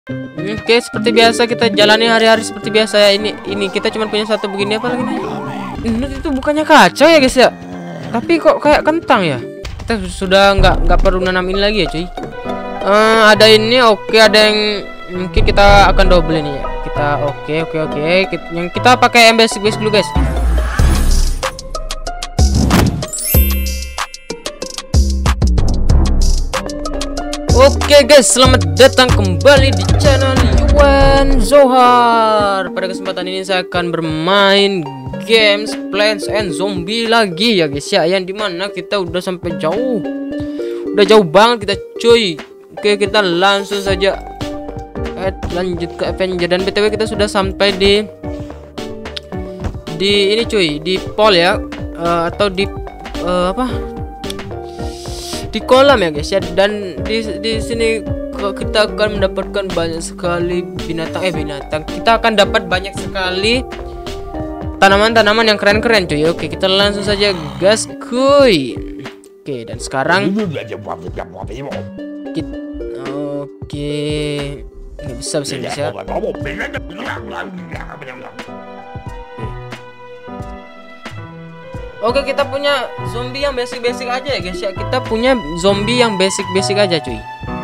Oke, seperti biasa kita jalani hari-hari seperti biasa ya. Ini kita cuma punya satu begini apa lagi nih? Nut itu bukannya kacau ya guys ya, tapi kok kayak kentang ya. Kita sudah nggak perlu nanam ini lagi ya cuy. Ada ini, oke, ada yang mungkin kita akan double ini ya. Kita oke. Yang kita pakai yang basic dulu guys. Oke guys, selamat datang kembali di channel Yuan Zohar. Pada kesempatan ini saya akan bermain games Plants and Zombie lagi ya guys ya, yang dimana kita udah sampai jauh, udah jauh banget kita cuy. Oke, kita langsung saja lanjut ke Avenger. Dan btw kita sudah sampai di ini cuy, di pole ya, atau di di kolam ya guys ya. Dan di sini kita akan mendapatkan banyak sekali binatang. Kita akan dapat banyak sekali tanaman-tanaman yang keren-keren cuy. Oke, kita langsung saja gas kuy. Oke, dan sekarang kita, oke, nggak bisa. Oke, kita punya zombie yang basic aja ya guys ya. Kita punya zombie yang basic aja cuy.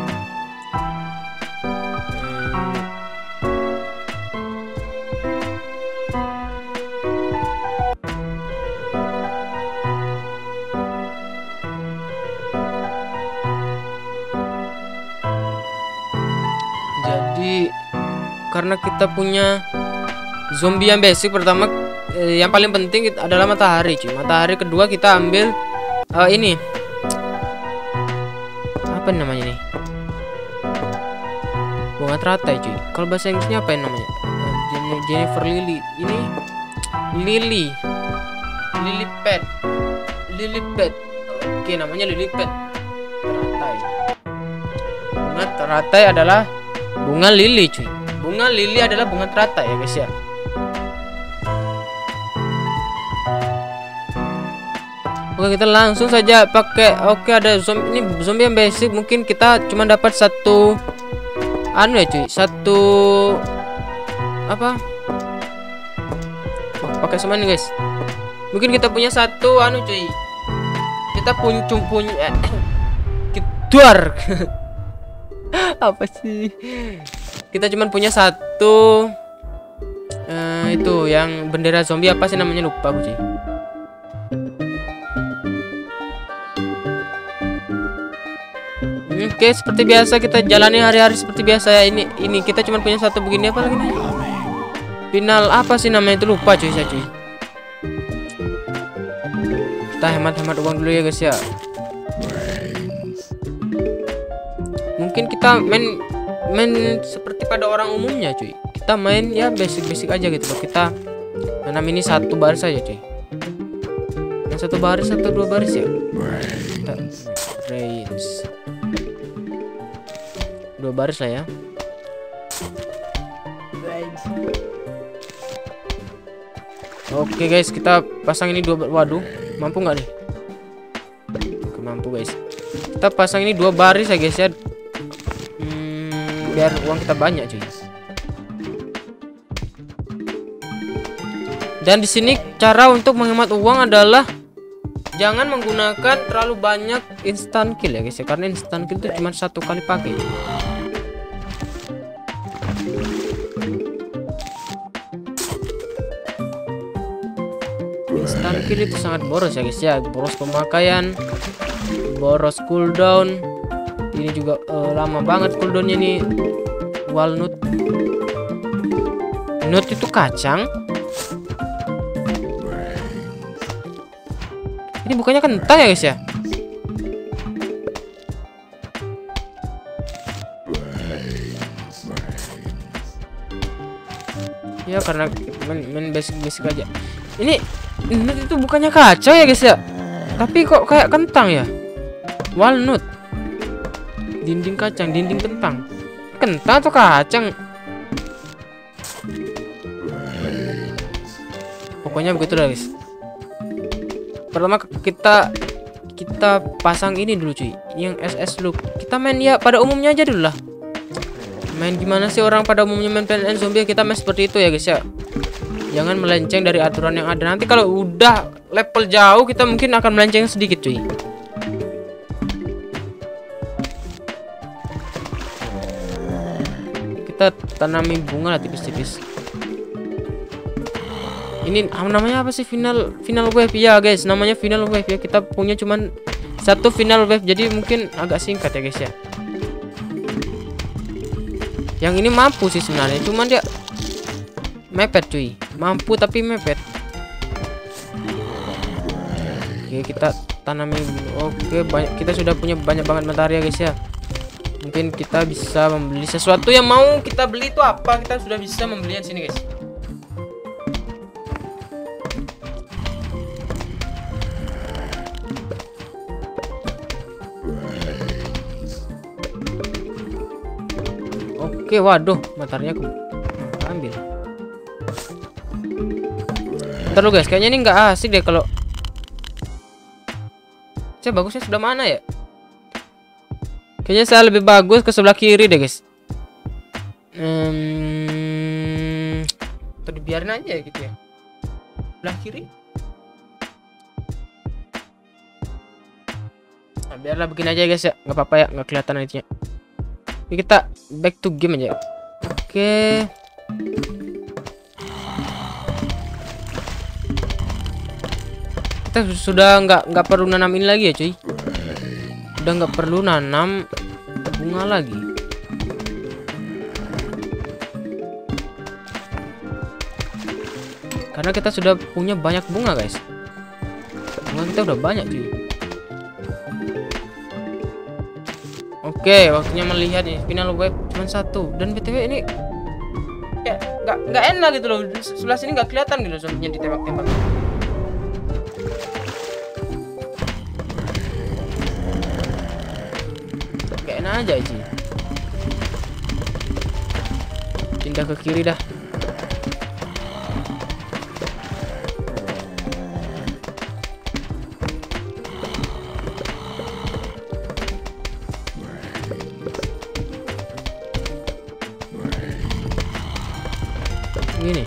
Jadi karena kita punya zombie yang basic, pertama yang paling penting adalah matahari cuy. Matahari kedua kita ambil ini apa namanya nih, bunga teratai cuy. Kalau bahasa Inggrisnya apa yang namanya? Jennifer Lily. Ini lily pad. Oke, namanya lily pad teratai. Bunga teratai adalah bunga lili cuy. Bunga lili adalah bunga teratai ya guys ya. Oke, kita langsung saja pakai. Oke, ada zombie. Ini zombie yang basic, mungkin kita cuma dapat satu anu ya cuy, satu apa, pakai semuanya guys. Mungkin kita punya satu anu cuy, kita punya keduar apa sih, kita cuma punya satu itu yang bendera zombie, apa sih namanya, lupa aku cuy. Oke, seperti biasa kita jalani hari-hari seperti biasa ya. Ini kita cuma punya satu begini apa lagi nih? Final apa sih namanya itu, lupa cuy saya cuy. Kita hemat-hemat uang dulu ya guys ya. Mungkin kita main seperti pada orang umumnya cuy. Kita main ya basic aja gitu loh. Kita tanam ini satu baris saja cuy. Yang satu baris atau dua baris ya? Kita range dua baris lah ya. Oke guys, kita pasang ini dua. Waduh, mampu nggak nih? Oke, mampu guys. Kita pasang ini dua baris ya guys ya. Biar uang kita banyak cuy. Dan di sini cara untuk menghemat uang adalah jangan menggunakan terlalu banyak instant kill ya guys ya, karena instant kill itu cuma satu kali pakai. Instant kill itu sangat boros ya guys ya, boros pemakaian, boros cooldown. Ini juga lama banget cooldownnya nih. Walnut, nut itu kacang. Ini bukannya kentang ya guys ya? Ya karena main basic aja. Ini itu bukannya kacau ya guys ya? Tapi kok kayak kentang ya? Walnut, dinding kacang, dinding kentang. Kentang atau kacang? Pokoknya begitu lah guys. Pertama kita pasang ini dulu cuy, yang SS look. Kita main ya pada umumnya aja dulu lah. Main gimana sih orang pada umumnya main Plants and Zombie, kita main seperti itu ya guys ya. Jangan melenceng dari aturan yang ada. Nanti kalau udah level jauh kita mungkin akan melenceng sedikit cuy. Kita tanami bunga lah tipis-tipis. Ini namanya apa sih, final wave ya guys, namanya final wave ya. Kita punya cuman satu final wave, jadi mungkin agak singkat ya guys ya. Yang ini mampu sih sebenarnya, cuman dia mepet cuy, mampu tapi mepet. Oke, kita tanami. Oke, banyak, kita sudah punya banyak banget matahari ya guys ya. Mungkin kita bisa membeli sesuatu yang mau kita beli. Itu apa, kita sudah bisa membelinya di sini guys. Oke, waduh, mataharinya aku ambil. Ntar lu guys, kayaknya ini nggak asik deh kalau saya bagusnya sebelah mana ya? Kayaknya saya lebih bagus ke sebelah kiri deh guys. Atau dibiarin aja gitu ya. Sebelah kiri. Nah, biarlah begini aja guys ya, nggak apa-apa ya, nggak kelihatan nantinya. Kita back to game aja. Oke. Kita sudah nggak perlu nanam ini lagi ya cuy. Udah nggak perlu nanam bunga lagi. Karena kita sudah punya banyak bunga guys. Bunga kita udah banyak cuy. Oke, waktunya melihat nih final wave cuma satu. Dan BTW ini ya nggak enak gitu loh. Sebelah sini nggak kelihatan gitu zombie-nya ditembak-tembak. Gak enak aja sih. Pindah ke kiri dah. Gini.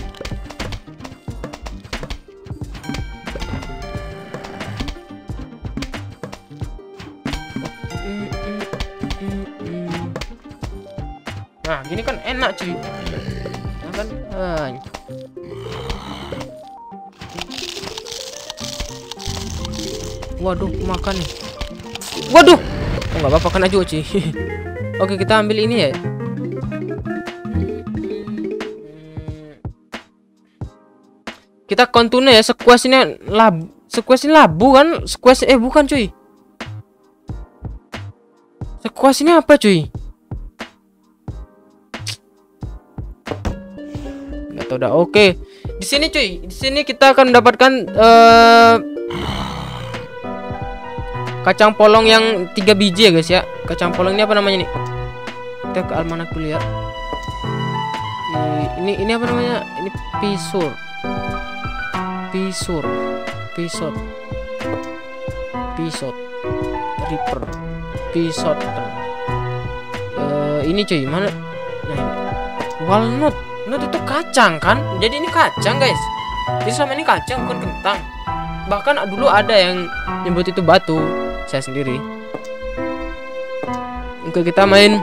Nah, gini kan enak cuy. Nah, kan. Waduh, makan nih. Waduh. Oh, nggak apa-apa kan aja cuy. Oke, kita ambil ini ya. Kita kontune ya, squash ini labu kan? Squash bukan cuy. Squash ini apa cuy? Nggak tahu dah. Oke. Di sini cuy, di sini kita akan mendapatkan kacang polong yang 3 biji ya guys ya. Kacang polong ini apa namanya nih? Kita ke almanak dulu ya. Ini apa namanya? Ini pisur. Pisot, Reaper, pisot. Ini cuy, mana? Nah, walnut itu kacang kan? Jadi ini kacang guys. Jadi selama ini kacang bukan kentang. Bahkan dulu ada yang nyebut itu batu. Saya sendiri. Oke, kita main.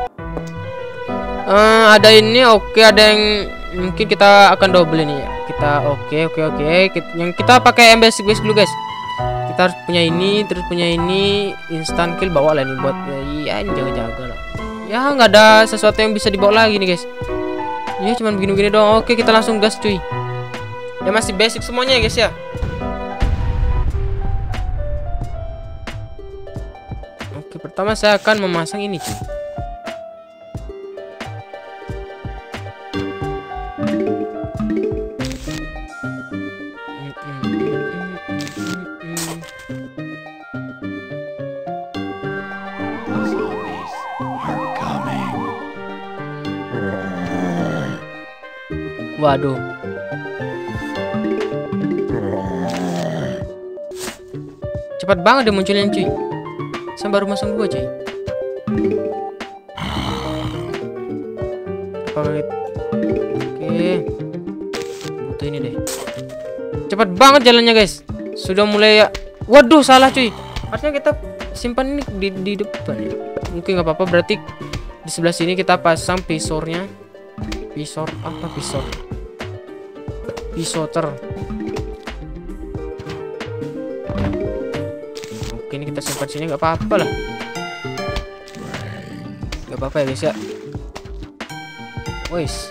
Ada ini, oke, ada yang mungkin kita akan double ini ya. Kita oke. Yang kita pakai basic dulu guys. Kita harus punya ini, terus punya ini, instant kill bawa lah ini buat ya jaga-jaga lah. Ya nggak ada sesuatu yang bisa dibawa lagi nih guys. Ya cuman begini-begini doang. Oke, kita langsung gas cuy. Ya masih basic semuanya ya guys ya. Oke, pertama saya akan memasang ini cuy. Waduh. Cepat banget dia munculnya cuy. Saya baru masang 2 cuy. berapa menit? Oke. Butuh ini deh. Cepat banget jalannya guys. Sudah mulai ya. Waduh, salah cuy. Harusnya kita simpan ini di depan ya. Mungkin nggak apa-apa, berarti di sebelah sini kita pasang pisornya. Pisor apa pisor? Pisoter. Oke, ini kita simpan sini nggak apa-apa lah. Nggak apa-apa ya guys ya. Wes.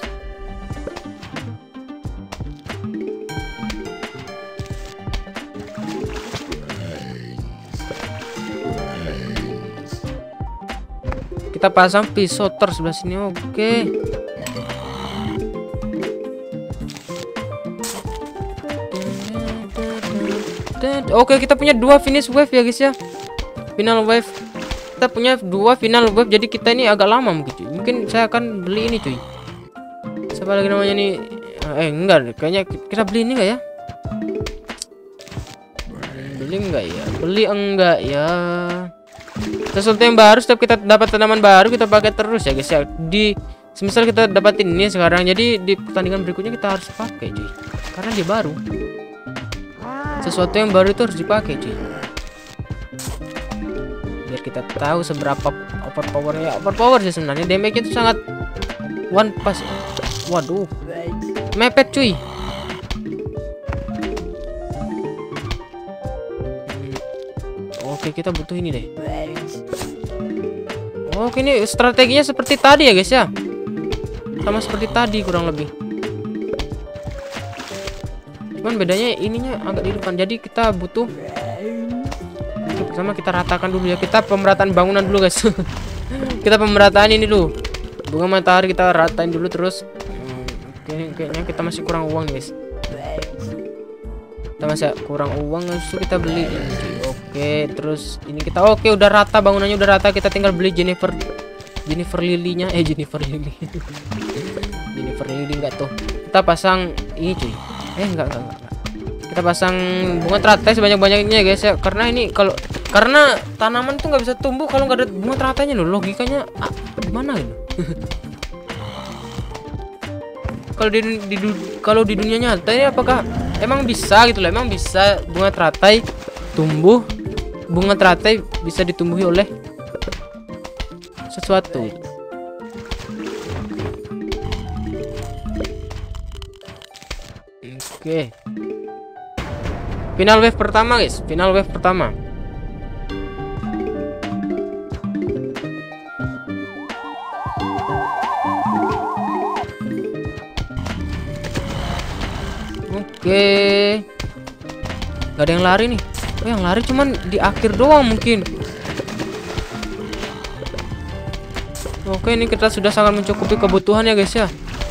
Kita pasang pisoter sebelah sini. Oke. Oke, kita punya 2 finish wave ya guys ya. Final wave. Kita punya 2 final wave, jadi kita ini agak lama mungkin cuy. Mungkin saya akan beli ini cuy. Siapa lagi namanya nih? Enggak, kayaknya kita beli ini enggak ya? Beli enggak ya? Beli enggak ya? Sesuatu yang baru, setiap kita dapat tanaman baru kita pakai terus ya guys ya. Semisal kita dapatin ini sekarang, jadi di pertandingan berikutnya kita harus pakai cuy, karena dia baru. Sesuatu yang baru itu harus dipakai cuy, biar kita tahu seberapa overpowernya. Overpower sih sebenarnya, damage itu sangat one pass. Waduh, mepet cuy. Oke, kita butuh ini deh. Oke, ini strateginya seperti tadi ya guys ya. Sama seperti tadi kurang lebih. Cuman bedanya ininya agak di depan. Jadi kita butuh. Pertama kita ratakan dulu ya. Kita pemerataan bangunan dulu guys. Kita pemerataan ini dulu. Bunga matahari kita ratain dulu terus. Kayaknya kita masih kurang uang guys. Kita masih kurang uang, langsung kita beli ini. Oke, terus ini kita udah rata bangunannya, udah rata. Kita tinggal beli Jennifer Lily-nya. Jennifer Lily. Jennifer Lily enggak tuh. Kita pasang ini cuy. Enggak. Kita pasang bunga teratai sebanyak-banyaknya guys ya. Karena ini karena tanaman tuh nggak bisa tumbuh kalau nggak ada bunga teratainya loh. Logikanya gimana gitu? Kalau di dunia nyata ini apakah emang bisa gitu loh? Emang bisa bunga teratai tumbuh? Bunga teratai bisa ditumbuhi oleh sesuatu. Oke. Final wave pertama guys, final wave pertama. Oke. Gak ada yang lari nih. Yang lari cuman di akhir doang mungkin. Oke, ini kita sudah sangat mencukupi kebutuhan ya guys ya.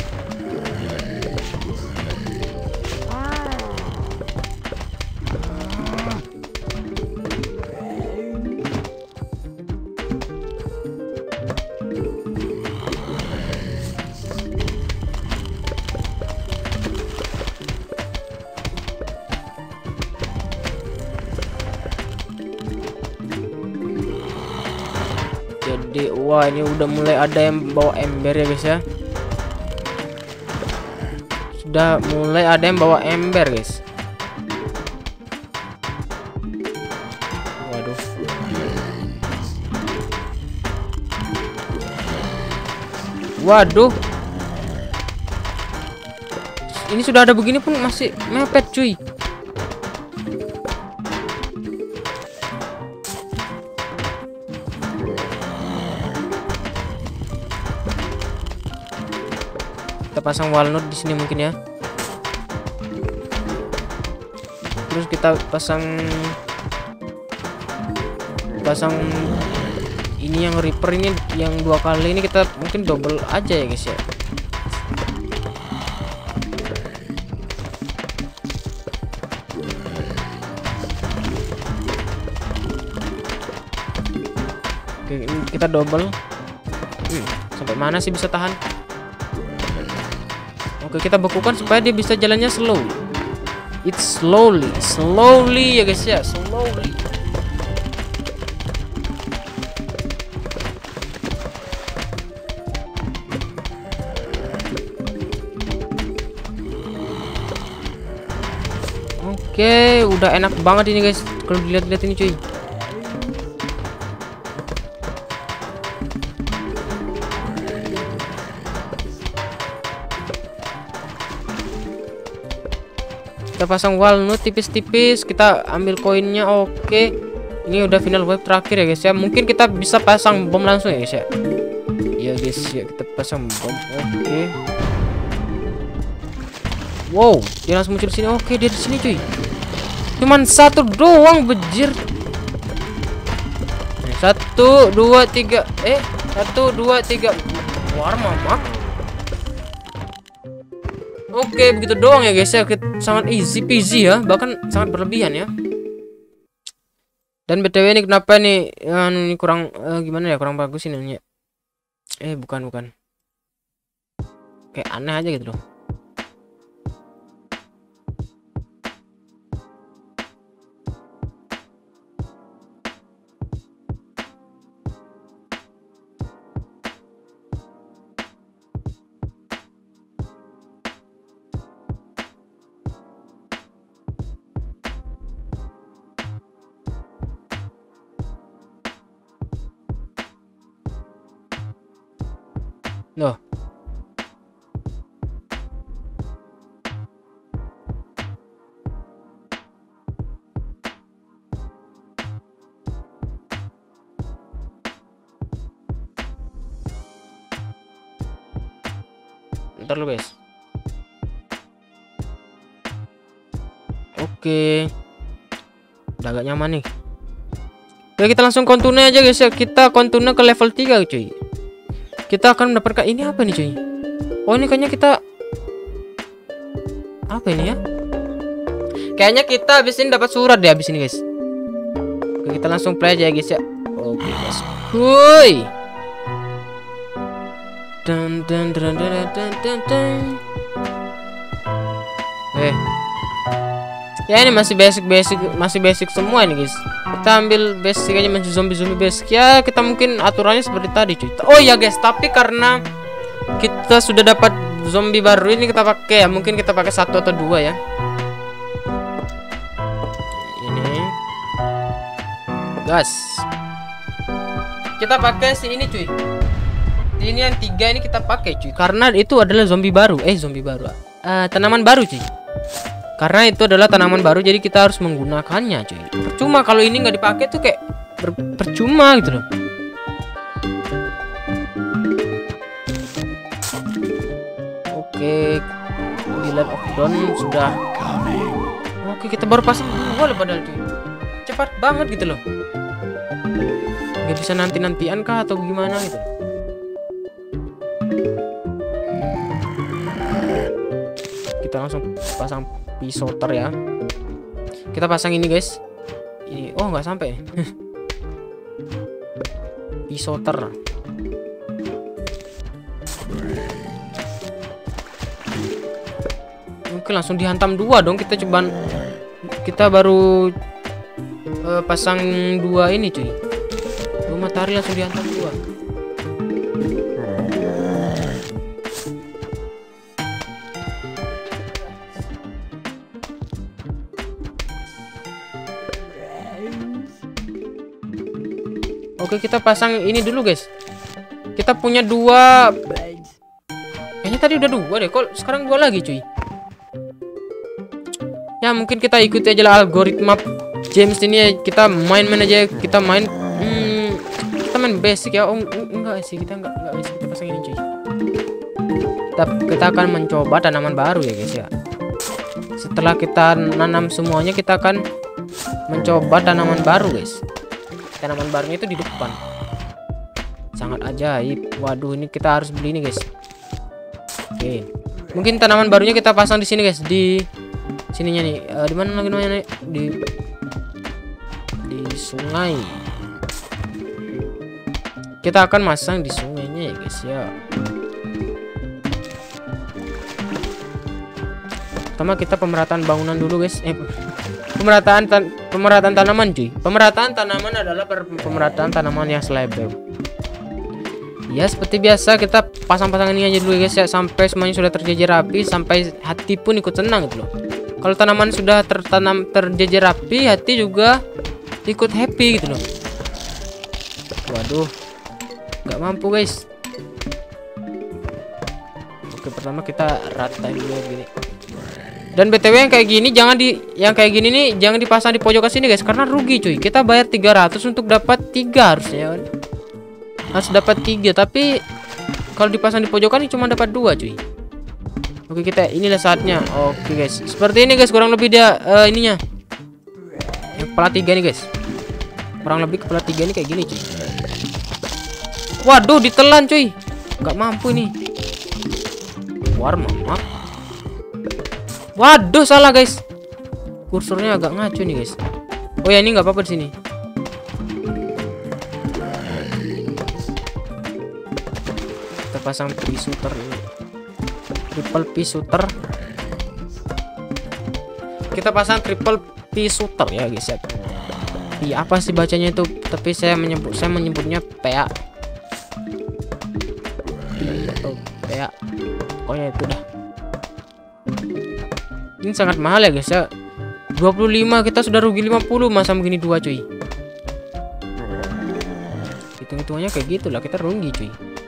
Jadi wah, ini udah mulai ada yang bawa ember ya guys ya. Sudah mulai ada yang bawa ember guys. Waduh. Waduh. Ini sudah ada begini pun masih mepet cuy. Kita pasang walnut di sini mungkin ya. Terus kita pasang ini yang Reaper ini yang 2 kali ini kita mungkin double aja ya guys ya. Oke, ini kita double. Sampai mana sih bisa tahan? Oke, kita bekukan supaya dia bisa jalannya slow. It's slowly ya guys ya, slowly. Oke, udah enak banget ini guys kalau dilihat-lihat ini cuy. Kita pasang walnut tipis-tipis, kita ambil koinnya. Oke, ini udah final wave terakhir ya guys ya. Mungkin kita bisa pasang bom langsung ya guys ya. Iya guys ya, kita pasang bom. Oke. Wow, dia langsung muncul di sini. Oke, dia di sini cuy. Cuman satu doang bejir. 1 2 3 1 2 3 war mamak. Oke, begitu doang ya guys ya. Sangat easy peasy ya, bahkan sangat berlebihan ya. Dan BTW ini kenapa nih ini kurang gimana ya, kurang bagus ini. Bukan. Kayak aneh aja gitu loh. Loh. Ntar lu guys. Oke. Udah agak nyaman nih. Oke, kita langsung kontune aja guys ya. Kita kontune ke level 3 cuy. Kita akan mendapatkan ini apa nih cuy? Oh, ini kayaknya kita apa ini ya? Kayaknya kita habis ini dapat surat deh habis ini guys. Oke, kita langsung play aja ya guys ya. Oke guys. Woi. Dan. Ya ini masih basic semua ini guys. Kita ambil basic aja, masih zombie basic ya. Kita mungkin aturannya seperti tadi cuy. Oh ya guys, tapi karena kita sudah dapat zombie baru ini, kita pakai ya, mungkin kita pakai 1 atau 2 ya. Ini gas. Kita pakai si ini cuy. Ini yang 3 ini kita pakai cuy, karena itu adalah zombie baru. Tanaman baru cuy. Karena itu adalah tanaman baru, jadi kita harus menggunakannya cuy. Percuma kalau ini nggak dipakai tuh kayak percuma gitu loh. Oke, Billion of Dawn sudah. Oke, kita baru pasang 2 loh padahal cuy. Cepat banget gitu loh. Nggak bisa nanti-nantian kah atau gimana gitu. Kita langsung pasang pisoter ya. Kita pasang ini guys. Ini nggak sampai. Pisoter. Mungkin langsung dihantam 2 dong. Kita baru pasang 2 ini cuy. 2 matahari langsung dihantam 2. Oke, kita pasang ini dulu guys. Kita punya 2. Kayaknya tadi udah 2 deh. Kok sekarang 2 lagi cuy? Ya mungkin kita ikuti aja lah algoritma James ini ya. Kita main aja. Kita main basic ya. Enggak sih, kita enggak basic. Kita pasang ini cuy. Kita akan mencoba tanaman baru ya guys ya. Setelah kita nanam semuanya, kita akan mencoba tanaman baru guys. Tanaman barunya itu di depan. Sangat ajaib. Waduh, ini kita harus beli ini guys. Oke. Mungkin tanaman barunya kita pasang di sini guys, di sininya nih. Di mana lagi namanya nih? Di sungai. Kita akan masang di sungainya ya guys ya. Pertama kita pemerataan bangunan dulu guys. Pemerataan tanaman cuy. Pemerataan tanaman adalah pemerataan tanaman yang selebel. Ya seperti biasa kita pasang-pasang ini aja dulu guys ya, sampai semuanya sudah terjajar rapi, sampai hati pun ikut senang gitu loh. Kalau tanaman sudah tertanam terjejer rapi, hati juga ikut happy gitu loh. Waduh, nggak mampu guys. Oke, pertama kita ratain dulu gini. Dan BTW yang kayak gini jangan dipasang di pojok sini guys, karena rugi cuy. Kita bayar 300 untuk dapat 3 harusnya. Harus dapat 3, tapi kalau dipasang di pojokan ini cuma dapat 2 cuy. Oke, inilah saatnya. Oke guys, seperti ini guys kurang lebih dia ininya. Yang kepala 3 nih guys. Kurang lebih kepala 3 ini kayak gini cuy. Waduh, ditelan cuy. Nggak mampu ini. War mama. Waduh, salah guys. Kursornya agak ngaco nih guys. Oh ya, ini nggak apa-apa di sini. Kita pasang pisuter ini. Triple pisuter. Kita pasang triple pisuter ya guys ya. Iya, apa sih bacanya itu? Tapi saya menyebutnya PA. Atau PA. Pokoknya itu dah. Ini sangat mahal ya guys ya. 25 kita sudah rugi 50 masa begini 2 cuy. Hitung-hitungannya kayak gitulah, kita rugi cuy.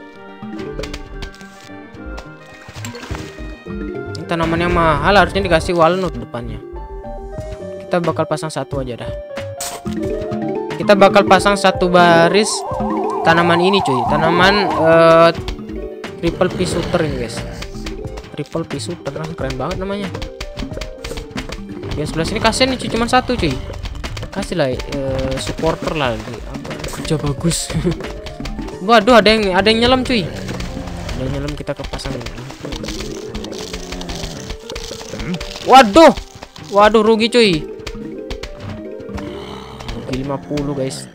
Ini tanaman yang mahal harusnya dikasih walnut depannya. Kita bakal pasang satu aja dah. Kita bakal pasang satu baris tanaman ini cuy. Tanaman triple pisuter ini guys. Triple pisuter, keren banget namanya. Ya sebelah sini kasihan nih cuy, cuma satu cuy. Kasih lah supporter lah, kerja bagus. Waduh, ada yang nyelam cuy. Ada yang nyelam, kita kepasang ini. Waduh rugi cuy. Rugi 50 guys.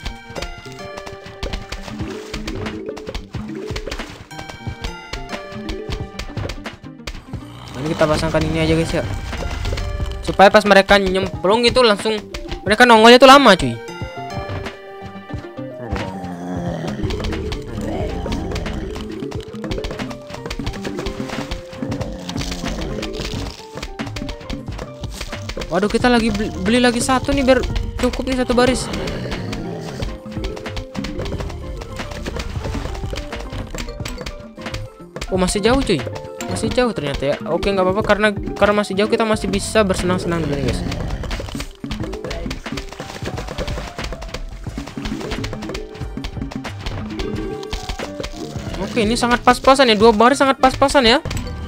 Ini kita pasangkan ini aja guys ya, supaya pas mereka nyemplung itu langsung mereka nongolnya itu lama cuy. Waduh, kita lagi beli lagi satu nih biar cukup nih satu baris. Oh, masih jauh cuy. Masih jauh ternyata ya. Oke, nggak apa-apa, karena masih jauh kita masih bisa bersenang-senang dulu guys. Oke, ini sangat pas-pasan ya, 2 baris sangat pas-pasan ya.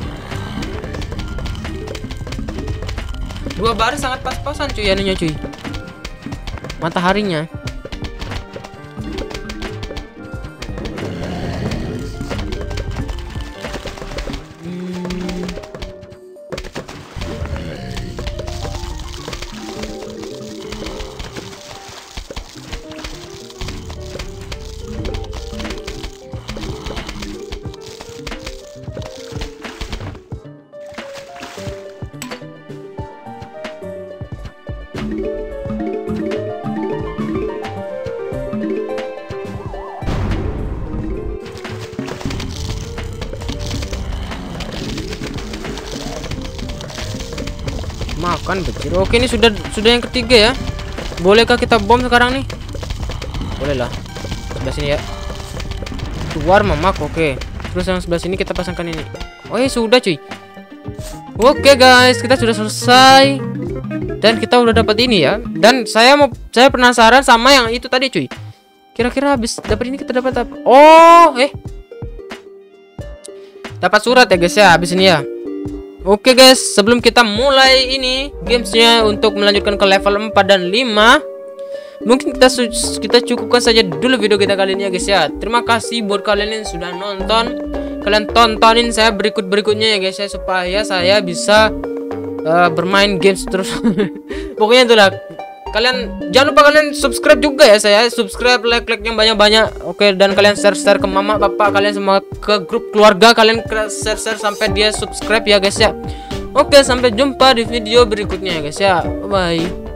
2 baris sangat pas-pasan cuy aninya cuy. Mataharinya. Makan becir. Oke, ini sudah yang ketiga ya. Bolehkah kita bom sekarang nih? Boleh lah. Sebelah sini ya. Keluar mamak. Oke. Terus yang sebelah sini kita pasangkan ini. Oh ya sudah cuy. Oke guys, kita sudah selesai. Dan kita udah dapat ini ya. Dan saya penasaran sama yang itu tadi cuy. Kira-kira habis dapat ini kita dapat apa? Oh, dapat surat ya guys ya habis ini ya. Oke guys, sebelum kita mulai ini gamesnya untuk melanjutkan ke level 4 dan 5, mungkin kita cukupkan saja dulu video kita kali ini ya guys ya. Terima kasih buat kalian yang sudah nonton. Kalian tontonin saya berikutnya ya guys ya, supaya saya bisa bermain games terus. Pokoknya itulah. Kalian jangan lupa kalian subscribe juga ya, saya subscribe, like yang banyak-banyak. Oke, dan kalian share ke mama papa kalian, semua ke grup keluarga kalian, share sampai dia subscribe ya guys ya. Oke, sampai jumpa di video berikutnya ya guys ya. Bye.